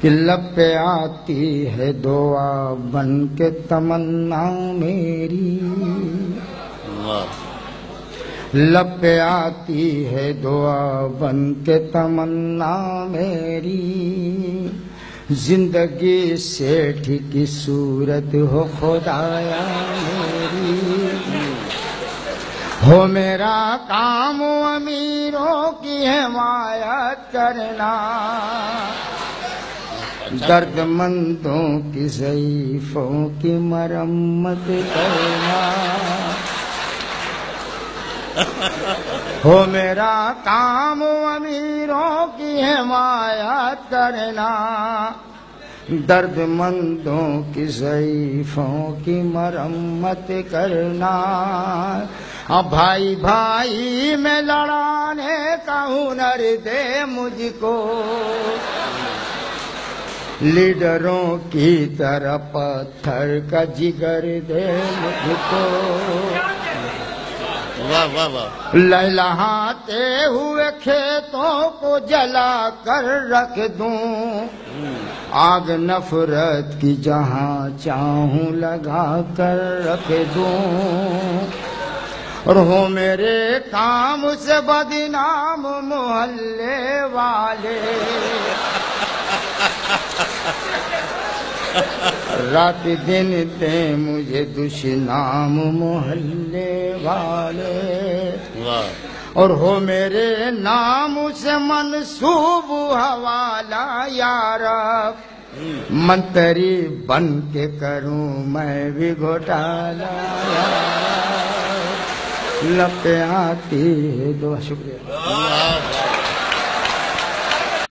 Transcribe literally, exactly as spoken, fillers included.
کہ لب پہ آتی ہے دعا بن کے تمنا میری، لب پہ آتی ہے دعا بن کے تمنا میری، زندگی سیٹھ کی صورت ہو خدایا میری، ہو میرا کام امیروں کی حمایت کرنا، درد مندوں کی ضعیفوں کی مرمت کرنا، ہو میرا کام امیروں کی حمایت کرنا، درد مندوں کی ضعیفوں کی مرمت کرنا، اب بھائی بھائی میں لڑانے کا ہنر دے مجھ کو، لیڈروں کی طرح پتھر کا جگر دے مجھ کو، واہ واہ واہ، لہلاتے ہوئے کھیتوں کو جلا کر رکھ دوں، آگ نفرت کی جہاں چاہوں لگا کر رکھ دوں، اور ہو میرے کام سے بدنام محلے والے، رات دن دیں مجھے دشنام محلے والے، اور ہو میرے نام سے منسوب حوالہ یا رب، منتری بن کے کروں میں بھی گھوٹالہ یا رب، لب پہ آتی ہے دعا۔ شکریہ۔